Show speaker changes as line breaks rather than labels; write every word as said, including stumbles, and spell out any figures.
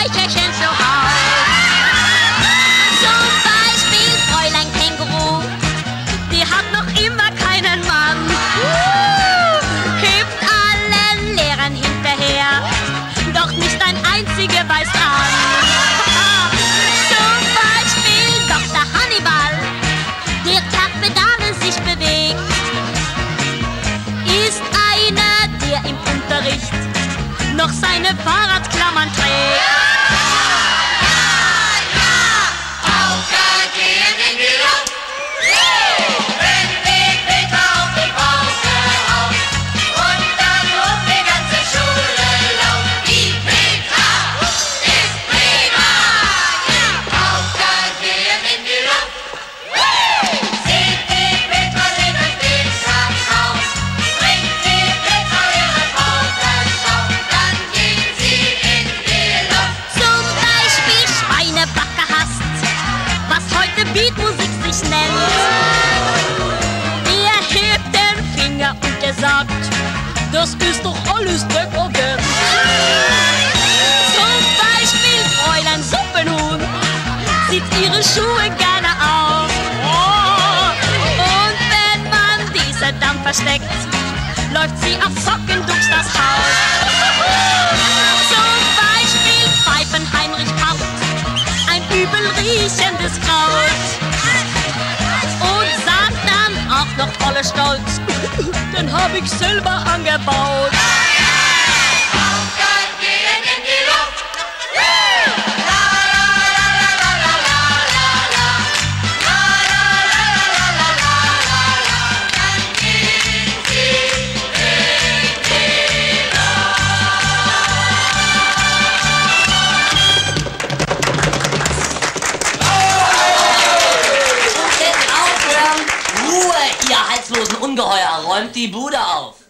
Speicherchen zu Haus. Zum Beispiel Fräulein Känguru, die hat noch immer keinen Mann. Hüpft allen Lehrern hinterher, doch nicht ein einziger weiß dran. Zum Beispiel Doktor Hannibal, der Carpedale sich bewegt, ist einer, der im Unterricht noch seine Fahrradklammern trägt. Beatmusik sich nennt. Er hebt den Finger und er sagt, das ist doch alles dekadent. Zum Beispiel Fräulein Suppenhuhn zieht ihre Schuhe gerne auf. Und wenn man diese dann versteckt, läuft sie auf Socken durch das Haus. Zum Beispiel Pfeifen Heinrich Pacht, ein übel riechendes Kraut, und sagt dann auch noch voller Stolz, den hab ich selber angebaut.
Ihr halslosen Ungeheuer, räumt die Bude auf!